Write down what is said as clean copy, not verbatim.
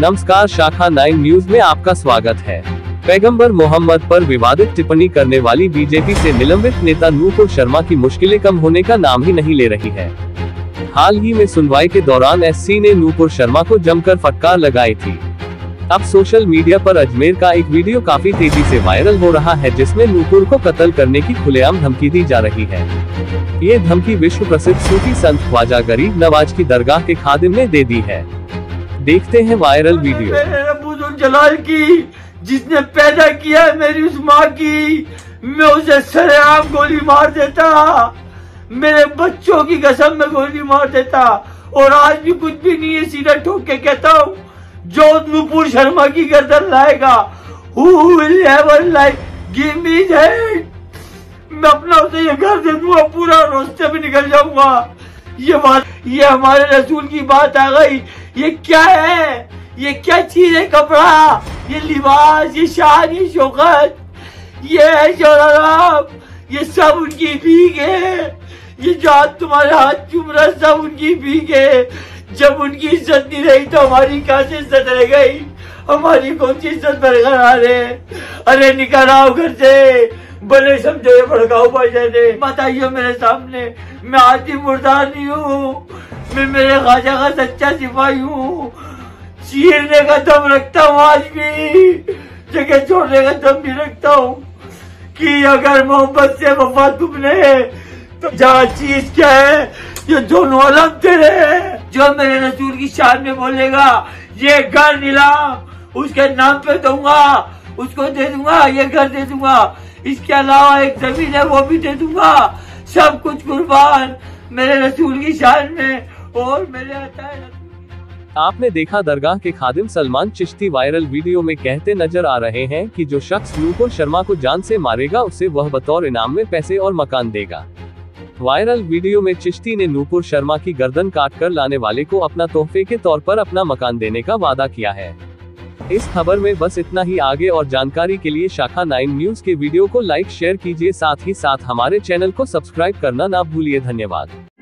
नमस्कार, शाखा 9 न्यूज में आपका स्वागत है। पैगंबर मोहम्मद पर विवादित टिप्पणी करने वाली बीजेपी से निलंबित नेता नूपुर शर्मा की मुश्किलें कम होने का नाम ही नहीं ले रही है। हाल ही में सुनवाई के दौरान एससी ने नूपुर शर्मा को जमकर फटकार लगाई थी। अब सोशल मीडिया पर अजमेर का एक वीडियो काफी तेजी से वायरल हो रहा है, जिसमें नूपुर को कत्ल करने की खुलेआम धमकी दी जा रही है। ये धमकी विश्व प्रसिद्ध सूफी संत ख्वाजा गरीब नवाज की दरगाह के खादिम ने दे दी है। देखते हैं वायरल वीडियो। मेरे जलाल की जिसने पैदा किया मेरी उस माँ की, मैं उसे सरेआम गोली मार देता, मेरे बच्चों की कसम में गोली मार देता। और आज भी कुछ भी नहीं है, सीधा ठोक के कहता हूँ, जो नूपुर शर्मा की गर्दन लाएगा, who will ever like give me that, मैं अपना उसे ये घर दे दूंगा, पूरा रास्ते में निकल जाऊंगा। ये हमारे रसूल की बात आ गई। ये क्या है? ये क्या चीज है? कपड़ा, ये लिबास, ये शान, ये शौकत, ये है शोहराब, ये सब उनकी भीख है। ये जो तुम्हारे हाथ चूम रहा, सब उनकी भीख है। जब उनकी इज्जत नहीं रही तो हमारी कहाँ से इज्जत रह गई? हमारी कौन सी इज्जत बरकरार है? अरे निकल आओ घर से, भले समझो ये भड़काऊ भाषा ने। मत आइयो मेरे सामने, मैं आती मुर्दार नहीं हूँ, मैं मेरे ख्वाजा का सच्चा सिपाही हूँ। चीरने का दम रखता हूँ, आज भी जगह छोड़ने का दम भी रखता हूँ कि अगर मोहब्बत से वफा तुमने तो जहाँ चीज क्या है, ये दोनों अलग तेरे हैं। जो मेरे रसूल की शान में बोलेगा, ये घर नीलाम उसके नाम पे दूंगा, उसको दे दूंगा, ये घर दे दूंगा, इसके अलावा एक जमीन है वो भी दे दूंगा, सब कुछ कुर्बान मेरे रसूल की शान में। और मेरे आपने देखा दरगाह के खादिम सलमान चिश्ती वायरल वीडियो में कहते नजर आ रहे हैं कि जो शख्स नूपुर शर्मा को जान से मारेगा उसे वह बतौर इनाम में पैसे और मकान देगा। वायरल वीडियो में चिश्ती ने नूपुर शर्मा की गर्दन काट कर लाने वाले को अपना तोहफे के तौर पर अपना मकान देने का वादा किया है। इस खबर में बस इतना ही। आगे और जानकारी के लिए शाखा 9 न्यूज के वीडियो को लाइक शेयर कीजिए, साथ ही साथ हमारे चैनल को सब्सक्राइब करना ना भूलिए। धन्यवाद।